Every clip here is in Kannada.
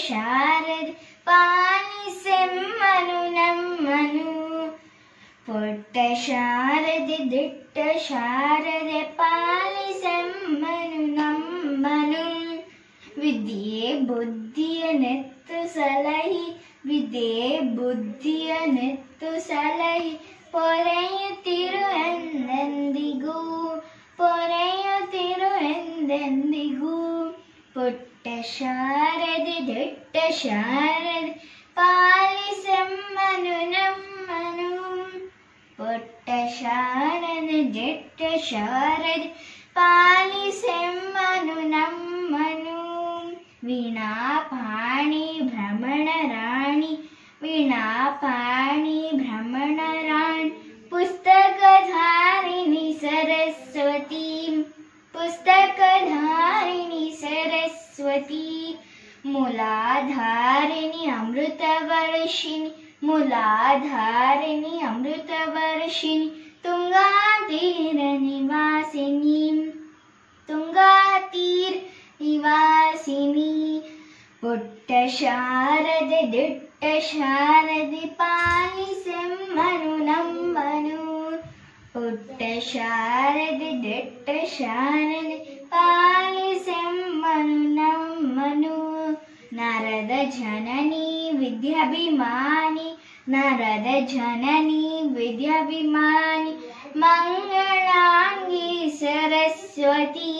ಶಾರದೆ ಪಾಲಿಸೆಮ್ಮನು ನಮ್ಮನು. ಪುಟ್ಟ ಶಾರದೆ ದಿಟ್ಟ ಶಾರದೆ ಪಾಲಿಸೆಮ್ಮನು ನಮ್ಮನು. ವಿದ್ಯೆ ಬುದ್ಧಿಯ ನೆತ್ತು ಸಲಹಿ ವಿದ್ಯೆ ಬುದ್ಧಿಯ ನೆತ್ತು ಸಲಹಿ ಪೊರೆಯುತ್ತಿರು ಎಂದೆಂದಿಗೂ ಪೊರೆಯುತ್ತಿರು ಎಂದೆಂದಿಗೂ. ಪುಟ್ಟ ಶಾರದೆ ದಿಟ್ಟ ಶಾರದೆ ಪಾಲಿಸೆಮ್ಮನು ನಮ್ಮನು. ಪುಟ್ಟ ಶಾರದೆ ದಿಟ್ಟ ಶಾರದೆ ಪಾಲಿಸೆಮ್ಮನು ನಮ್ಮನು. ವೀಣಾಪಾಣಿ ಭ್ರಮಣ ರಾಣಿ ವೀಣಾಪಾಣಿ ಭ್ರಮಣ ರಾಣಿ. ಪುಸ್ತಕಧಾರಿಣಿ ಸರಸ್ವತಿ ಪುಸ್ತಕಧಾರಿಣಿ ಸರಸ್ವತಿ. ಮೂಲಾಧಾರಿಣಿ ಅಮೃತವರ್ಷಿಣಿ ಮೂಲಾಧಾರಿಣಿ ಅಮೃತವರ್ಷಿಣಿ. ತುಂಗಾತೀರ ನಿವಾಸಿನಿ ತುಂಗಾತೀರ ನಿವಾಸಿನಿ. ಪುಟ್ಟ ಶಾರದೆ ದಿಟ್ಟ ಶಾರದೆ ಪಾಲಿಸೆಮ್ಮನು ನಮ್ಮನು. ಪುಟ್ಟ ಶಾರದೆ ದಿಟ್ಟ ಶಾರದೆ ಪಾಲಿಸೆಮ್ಮನು ನಮ್ಮನು. ನರದ ಜನನಿ ವಿದ್ಯಾಭಿಮಾನಿ ನರದ ಜನನಿ ವಿದ್ಯಾಭಿಮಾನಿ. ಮಂಗಳಾಂಗಿ ಸರಸ್ವತಿ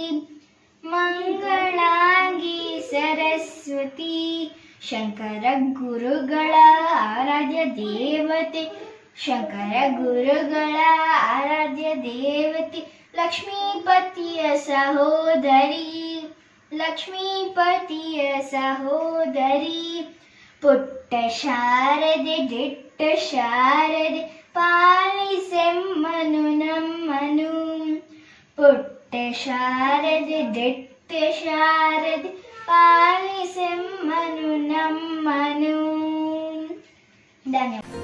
ಮಂಗಳಾಂಗಿ ಸರಸ್ವತಿ. ಶಂಕರ ಗುರುಗಳ ಆರಾಧ್ಯ ದೇವತೆ ಶಂಕರ ಗುರುಗಳ ಆರಾಧ್ಯ ದೇವತೆ. ಲಕ್ಷ್ಮೀಪತಿಯ ಸಹೋದರಿ ಲಕ್ಷ್ಮೀಪತಿಯ ಸಹೋದರಿ. ಪುಟ್ಟ ಶಾರದೆ ದಿಟ್ಟ ಶಾರದೆ ಪಾಲಿಸೆಮ್ಮನು ನಮ್ಮನು. ಪುಟ್ಟ ಶಾರದೆ ದಿಟ್ಟ ಶಾರದೆ ಪಾಲಿಸೆಮ್ಮನು ನಮ್ಮನು. ಧನ್ಯವಾದ.